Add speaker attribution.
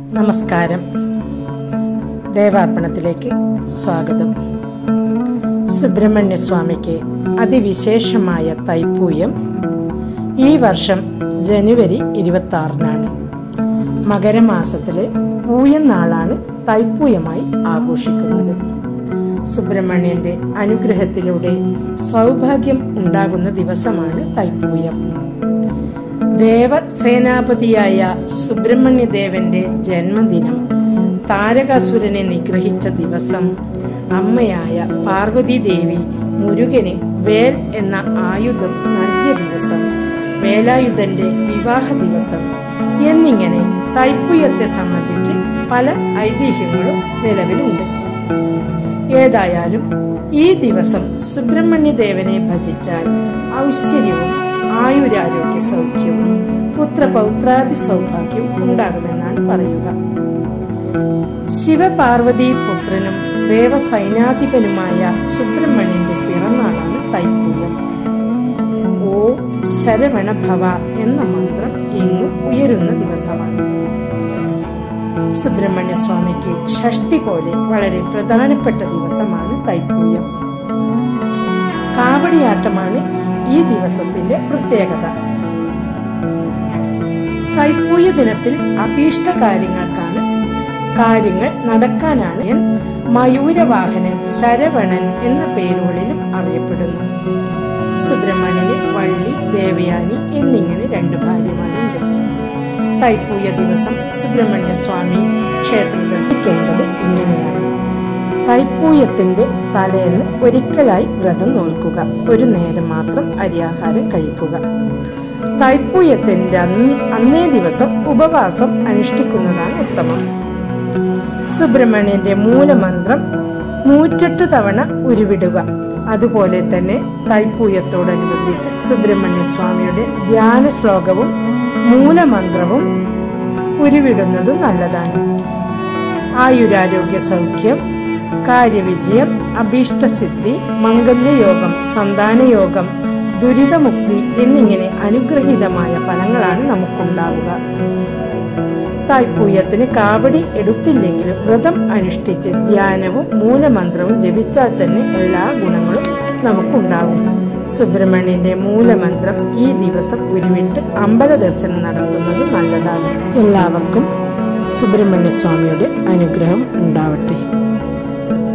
Speaker 1: നമസ്കാരം. ദേവാർപ്പണത്തിലേക്ക് സ്വാഗതം. സുബ്രഹ്മണ്യസ്വാമിക്ക് അതിവിശേഷമായ തൈപ്പൂയം ഈ വർഷം ജനുവരി 26-നാണ്. മകരമാസത്തിലെ പൂയം നാളാണ് തൈപ്പൂയമായി ആഘോഷിക്കുന്നത്. സുബ്രഹ്മണ്യന്റെ അനുഗ്രഹത്തിലൂടെ സൗഭാഗ്യം ഉണ്ടാകുന്ന ദിവസമാണ് തൈപ്പൂയം. ദേവസേനാപതിയായ സുബ്രഹ്മണ്യദേവന്റെ ജന്മദിനം, താരകാസുരനെ നിഗ്രഹിച്ച ദിവസം, അമ്മയായ പാർവതീദേവി മുരുകന് വേൽ എന്ന ആയുധം നൽകിയ ദിവസം, വേലായുധന്റെ വിവാഹ ദിവസം എന്നിങ്ങനെ തൈപ്പൂയത്തെ സംബന്ധിച്ച് പല ഐതിഹ്യങ്ങളും നിലവിലുണ്ട്. ഏതായാലും ഈ ദിവസം സുബ്രഹ്മണ്യദേവനെ ഭജിച്ചാൽ ഐശ്വര്യവും ആയുരാരോഗ്യ സൗഖ്യവും പുത്രപൗത്രാദി സൗഭാഗ്യവും ഉണ്ടാകുമെന്നാണ് പറയുക. ശിവപാർവതി പുത്രനും ദേവസൈനാധിപനുമായ സുബ്രഹ്മണ്യന്റെ പിറന്നാളാണ് തൈപ്പൂയം. ഓം ശരവണ ഭവ എന്ന മന്ത്രം ഇന്നും ഉയരുന്ന ദിവസമാണ്. സുബ്രഹ്മണ്യസ്വാമിക്ക് ഷഷ്ടി പോലെ വളരെ പ്രധാനപ്പെട്ട ദിവസമാണ് തൈപ്പൂയം. കാവടിയാട്ടമാണ് ഈ ദിവസത്തിന്റെ പ്രത്യേകത. തൈപ്പൂയ ദിനത്തിൽ അഭീഷ്ട കാര്യങ്ങൾ നടക്കാനാണ് മയൂരവാഹനൻ, ശരവണൻ എന്ന പേരുകളിലും അറിയപ്പെടുന്നു. സുബ്രഹ്മണ്യന് വള്ളി, ദേവയാനി എന്നിങ്ങനെ 2 ഭാര്യമാരുണ്ട്. തൈപ്പൂയ ദിവസം സുബ്രഹ്മണ്യസ്വാമി ക്ഷേത്രം ദർശിക്കേണ്ടത് ഇങ്ങനെയാണ്. തൈപ്പൂയത്തിന്റെ തലേന്ന് ഒരിക്കലായി വ്രതം നോൽക്കുക. ഒരു നേരം മാത്രം അരിയാഹാരം കഴിക്കുക. തൈപ്പൂയത്തിന്റെ അന്നേ ദിവസം ഉപവാസം അനുഷ്ഠിക്കുന്നതാണ് ഉത്തമം. സുബ്രഹ്മണ്യന്റെ മൂലമന്ത്രം 108 തവണ ഉരുവിടുക. അതുപോലെ തന്നെ തൈപ്പൂയത്തോടനുബന്ധിച്ച് സുബ്രഹ്മണ്യസ്വാമിയുടെ ധ്യാന ശ്ലോകവും മൂലമന്ത്രവും ഉരുവിടുന്നതും നല്ലതാണ്. ആയുരാരോഗ്യ സൗഖ്യം, കാര്യവിജയം, അഭീഷ്ടസിദ്ധി, മംഗല്യയോഗം, സന്താനയോഗം, ദുരിതമുക്തി എന്നിങ്ങനെ അനുഗ്രഹീതമായ ഫലങ്ങളാണ് നമുക്കുണ്ടാവുക. തൈപ്പൂയത്തിന് കാവടി എടുത്തില്ലെങ്കിലും വ്രതം അനുഷ്ഠിച്ച് ധ്യാനവും മൂലമന്ത്രവും ജപിച്ചാൽ തന്നെ എല്ലാ ഗുണങ്ങളും നമുക്കുണ്ടാവും. സുബ്രഹ്മണ്യന്റെ മൂലമന്ത്രം ഈ ദിവസം ഉരുവിട്ട് അമ്പല ദർശനം നടത്തുന്നത് നല്ലതാണ്. എല്ലാവർക്കും സുബ്രഹ്മണ്യസ്വാമിയുടെ അനുഗ്രഹം ഉണ്ടാവട്ടെ.